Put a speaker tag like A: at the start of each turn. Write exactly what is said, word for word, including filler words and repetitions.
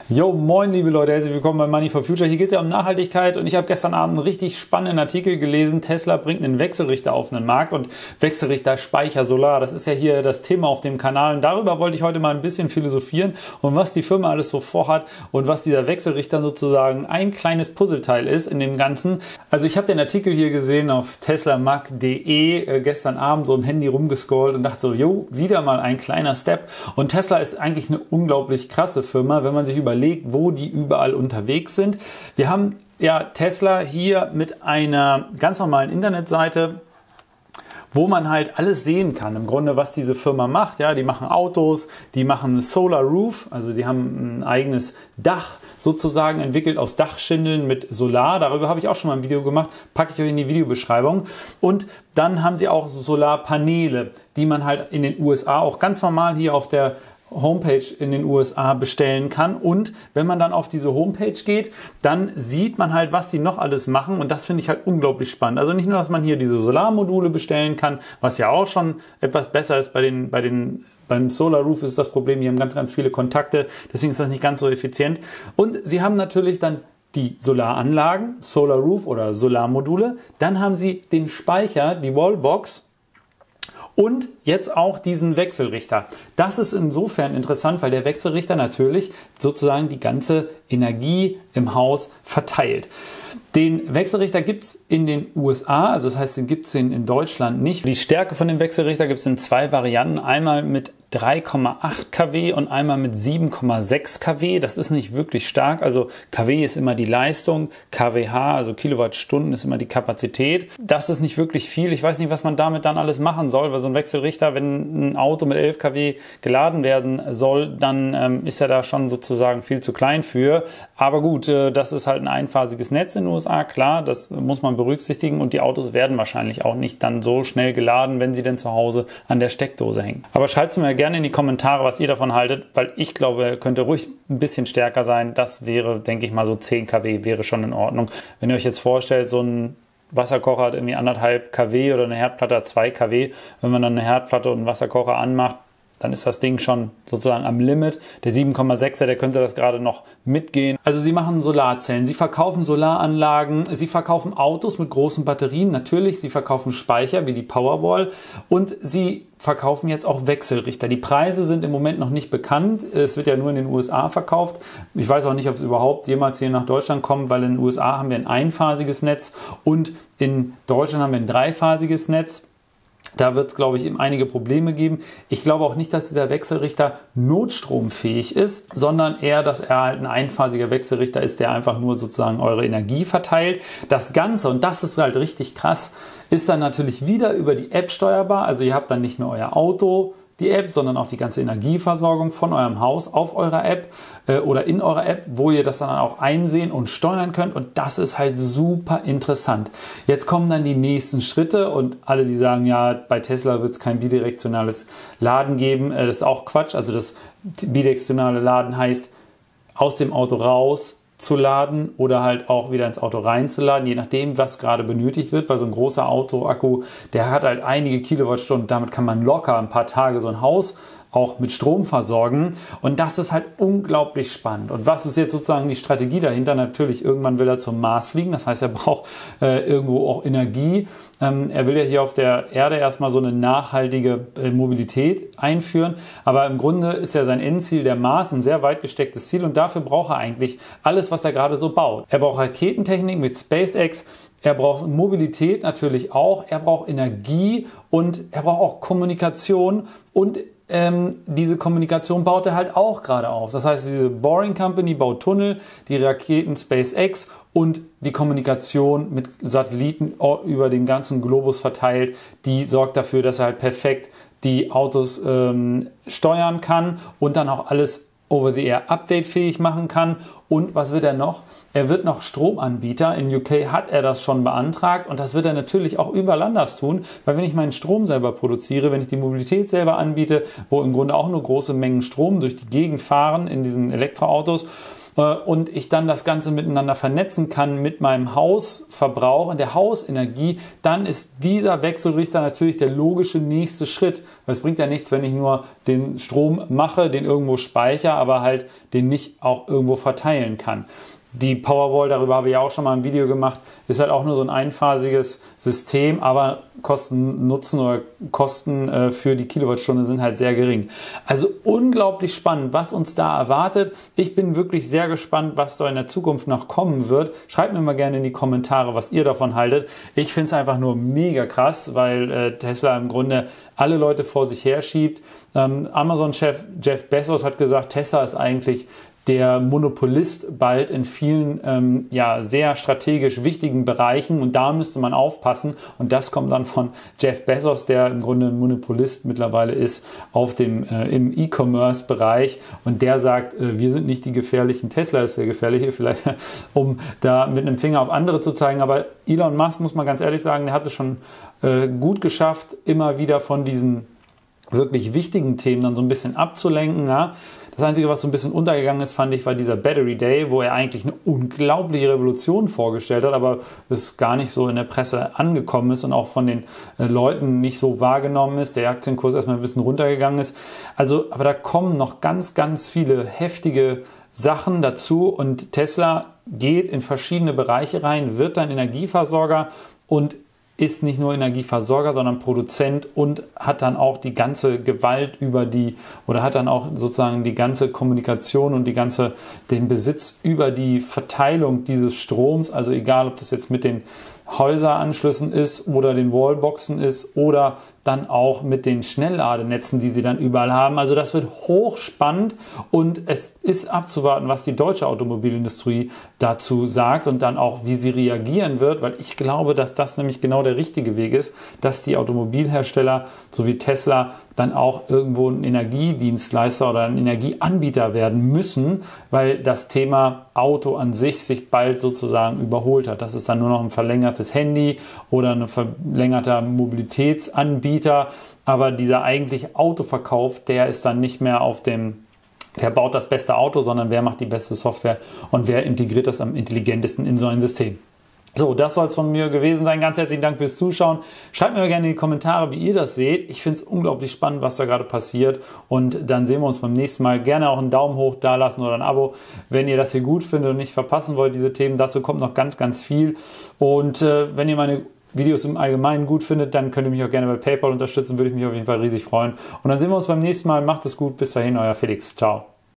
A: Jo, moin liebe Leute, herzlich willkommen bei Money for Future. Hier geht es ja um Nachhaltigkeit und ich habe gestern Abend einen richtig spannenden Artikel gelesen. Tesla bringt einen Wechselrichter auf den Markt und Wechselrichter Speicher Solar. Das ist ja hier das Thema auf dem Kanal und darüber wollte ich heute mal ein bisschen philosophieren und was die Firma alles so vorhat und was dieser Wechselrichter sozusagen ein kleines Puzzleteil ist in dem Ganzen. Also ich habe den Artikel hier gesehen auf teslamag punkt de äh, gestern Abend so im Handy rumgescrollt und dachte so, jo, wieder mal ein kleiner Step. Und Tesla ist eigentlich eine unglaublich krasse Firma, wenn man sich überlegt, wo die überall unterwegs sind. Wir haben ja Tesla hier mit einer ganz normalen Internetseite, wo man halt alles sehen kann, im Grunde, was diese Firma macht. Ja, die machen Autos, die machen eine Solar Roof, also die haben ein eigenes Dach sozusagen entwickelt aus Dachschindeln mit Solar. Darüber habe ich auch schon mal ein Video gemacht, packe ich euch in die Videobeschreibung. Und dann haben sie auch Solarpaneele, die man halt in den U S A auch ganz normal hier auf der Homepage in den U S A bestellen kann. Und wenn man dann auf diese Homepage geht, dann sieht man halt, was sie noch alles machen. Und das finde ich halt unglaublich spannend. Also nicht nur, dass man hier diese Solarmodule bestellen kann, was ja auch schon etwas besser ist bei den, bei den Beim Solar Roof ist das Problem, die haben ganz, ganz viele Kontakte, deswegen ist das nicht ganz so effizient. Und sie haben natürlich dann die Solaranlagen, Solar Roof oder Solarmodule. Dann haben sie den Speicher, die Wallbox und jetzt auch diesen Wechselrichter. Das ist insofern interessant, weil der Wechselrichter natürlich sozusagen die ganze Energie im Haus verteilt. Den Wechselrichter gibt es in den U S A, also das heißt, den gibt es in Deutschland nicht. Die Stärke von dem Wechselrichter gibt es in zwei Varianten. Einmal mit drei Komma acht Kilowatt und einmal mit sieben Komma sechs Kilowatt. Das ist nicht wirklich stark. Also Kilowatt ist immer die Leistung, Kilowatt, also Kilowattstunden ist immer die Kapazität. Das ist nicht wirklich viel. Ich weiß nicht, was man damit dann alles machen soll, weil so ein Wechselrichter, wenn ein Auto mit elf Kilowatt geladen werden soll, dann ähm, ist er da schon sozusagen viel zu klein für. Aber gut, äh, das ist halt ein einphasiges Netz in den U S A, klar, das muss man berücksichtigen und die Autos werden wahrscheinlich auch nicht dann so schnell geladen, wenn sie denn zu Hause an der Steckdose hängen. Aber schreibt es mir gerne in die Kommentare, was ihr davon haltet, weil ich glaube, er könnte ruhig ein bisschen stärker sein. Das wäre, denke ich mal, so zehn Kilowatt wäre schon in Ordnung. Wenn ihr euch jetzt vorstellt, so ein Wasserkocher hat irgendwie anderthalb Kilowatt oder eine Herdplatte hat zwei Kilowatt. Wenn man dann eine Herdplatte und einen Wasserkocher anmacht, dann ist das Ding schon sozusagen am Limit. Der sieben Komma sechser, der könnte das gerade noch mitgehen. Also sie machen Solarzellen, sie verkaufen Solaranlagen, sie verkaufen Autos mit großen Batterien, natürlich, sie verkaufen Speicher wie die Powerwall und sie verkaufen jetzt auch Wechselrichter. Die Preise sind im Moment noch nicht bekannt. Es wird ja nur in den U S A verkauft. Ich weiß auch nicht, ob es überhaupt jemals hier nach Deutschland kommt, weil in den U S A haben wir ein einphasiges Netz und in Deutschland haben wir ein dreiphasiges Netz. Da wird es, glaube ich, eben einige Probleme geben. Ich glaube auch nicht, dass dieser Wechselrichter notstromfähig ist, sondern eher, dass er halt ein einphasiger Wechselrichter ist, der einfach nur sozusagen eure Energie verteilt. Das Ganze, und das ist halt richtig krass, ist dann natürlich wieder über die App steuerbar. Also ihr habt dann nicht nur euer Auto, die App, sondern auch die ganze Energieversorgung von eurem Haus auf eurer App äh, oder in eurer App, wo ihr das dann auch einsehen und steuern könnt. Und das ist halt super interessant. Jetzt kommen dann die nächsten Schritte und alle, die sagen, ja, bei Tesla wird es kein bidirektionales Laden geben, äh, das ist auch Quatsch. Also das bidirektionale Laden heißt, aus dem Auto raus zu laden oder halt auch wieder ins Auto reinzuladen, je nachdem, was gerade benötigt wird, weil so ein großer Autoakku, der hat halt einige Kilowattstunden, damit kann man locker ein paar Tage so ein Haus auch mit Strom versorgen und das ist halt unglaublich spannend. Und was ist jetzt sozusagen die Strategie dahinter? Natürlich, irgendwann will er zum Mars fliegen, das heißt, er braucht äh, irgendwo auch Energie. Ähm, er will ja hier auf der Erde erstmal so eine nachhaltige äh, Mobilität einführen, aber im Grunde ist ja sein Endziel der Mars, ein sehr weit gestecktes Ziel und dafür braucht er eigentlich alles, was er gerade so baut. Er braucht Raketentechnik mit SpaceX, er braucht Mobilität natürlich auch, er braucht Energie und er braucht auch Kommunikation und Ähm, diese Kommunikation baut er halt auch gerade auf. Das heißt, diese Boring Company baut Tunnel, die Raketen SpaceX und die Kommunikation mit Satelliten über den ganzen Globus verteilt, die sorgt dafür, dass er halt perfekt die Autos ähm, steuern kann und dann auch alles Over-the-Air updatefähig machen kann. Und was wird er noch? Er wird noch Stromanbieter. In U K hat er das schon beantragt und das wird er natürlich auch überall anders tun, weil wenn ich meinen Strom selber produziere, wenn ich die Mobilität selber anbiete, wo im Grunde auch nur große Mengen Strom durch die Gegend fahren in diesen Elektroautos, und ich dann das Ganze miteinander vernetzen kann mit meinem Hausverbrauch und der Hausenergie, dann ist dieser Wechselrichter natürlich der logische nächste Schritt. Weil es bringt ja nichts, wenn ich nur den Strom mache, den irgendwo speichere, aber halt den nicht auch irgendwo verteilen kann. Die Powerwall, darüber habe ich auch schon mal ein Video gemacht, ist halt auch nur so ein einphasiges System, aber Kosten, Nutzen oder Kosten äh, für die Kilowattstunde sind halt sehr gering. Also unglaublich spannend, was uns da erwartet. Ich bin wirklich sehr gespannt, was da in der Zukunft noch kommen wird. Schreibt mir mal gerne in die Kommentare, was ihr davon haltet. Ich finde es einfach nur mega krass, weil äh, Tesla im Grunde alle Leute vor sich herschiebt. Ähm, Amazon-Chef Jeff Bezos hat gesagt, Tesla ist eigentlich der Monopolist bald in vielen ähm, ja, sehr strategisch wichtigen Bereichen und da müsste man aufpassen und das kommt dann von Jeff Bezos, der im Grunde ein Monopolist mittlerweile ist auf dem, äh, im E-Commerce-Bereich und der sagt, äh, wir sind nicht die gefährlichen, Tesla ist der gefährliche, vielleicht um da mit einem Finger auf andere zu zeigen, aber Elon Musk, muss man ganz ehrlich sagen, der hat es schon äh, gut geschafft, immer wieder von diesen wirklich wichtigen Themen dann so ein bisschen abzulenken, ja. Das Einzige, was so ein bisschen untergegangen ist, fand ich, war dieser Battery Day, wo er eigentlich eine unglaubliche Revolution vorgestellt hat, aber es gar nicht so in der Presse angekommen ist und auch von den äh, Leuten nicht so wahrgenommen ist. Der Aktienkurs erstmal ein bisschen runtergegangen ist. Also, aber da kommen noch ganz, ganz viele heftige Sachen dazu und Tesla geht in verschiedene Bereiche rein, wird dann Energieversorger und ist nicht nur Energieversorger, sondern Produzent und hat dann auch die ganze Gewalt über die, oder hat dann auch sozusagen die ganze Kommunikation und die ganze, den Besitz über die Verteilung dieses Stroms, also egal, ob das jetzt mit den Häuseranschlüssen ist oder den Wallboxen ist oder dann auch mit den Schnellladenetzen, die sie dann überall haben. Also das wird hochspannend und es ist abzuwarten, was die deutsche Automobilindustrie dazu sagt und dann auch, wie sie reagieren wird, weil ich glaube, dass das nämlich genau der richtige Weg ist, dass die Automobilhersteller sowie Tesla dann auch irgendwo ein Energiedienstleister oder ein Energieanbieter werden müssen, weil das Thema Auto an sich sich bald sozusagen überholt hat. Das ist dann nur noch ein verlängertes Handy oder ein verlängerter Mobilitätsanbieter, aber dieser eigentliche Autoverkauf, der ist dann nicht mehr auf dem, wer baut das beste Auto, sondern wer macht die beste Software und wer integriert das am intelligentesten in so ein System. So, das soll es von mir gewesen sein. Ganz herzlichen Dank fürs Zuschauen. Schreibt mir gerne in die Kommentare, wie ihr das seht. Ich finde es unglaublich spannend, was da gerade passiert. Und dann sehen wir uns beim nächsten Mal. Gerne auch einen Daumen hoch da lassen oder ein Abo, wenn ihr das hier gut findet und nicht verpassen wollt, diese Themen. Dazu kommt noch ganz, ganz viel. Und äh, wenn ihr meine Videos im Allgemeinen gut findet, dann könnt ihr mich auch gerne bei PayPal unterstützen. Würde ich mich auf jeden Fall riesig freuen. Und dann sehen wir uns beim nächsten Mal. Macht es gut. Bis dahin, euer Felix. Ciao.